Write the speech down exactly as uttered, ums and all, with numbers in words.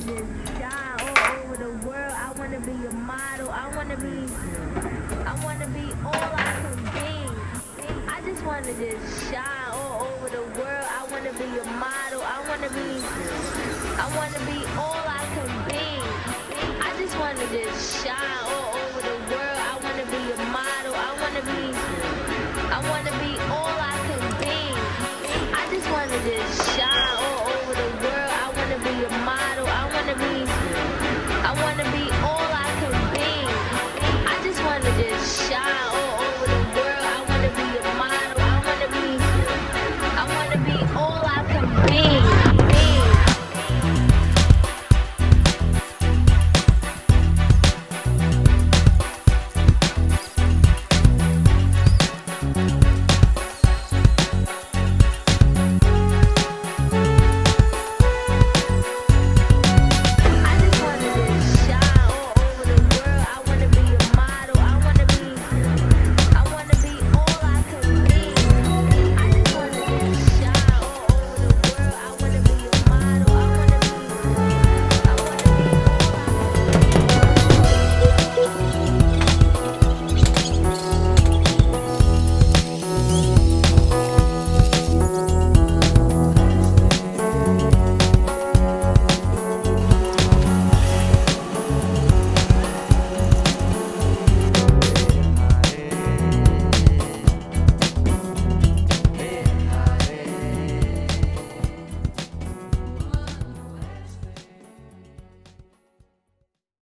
just shine all over the world. I wanna be a model. I wanna be, I wanna be all I can be. I just wanna just shine all over the world. I wanna be a model. I wanna be, I wanna be all I can be. I just wanna just shine all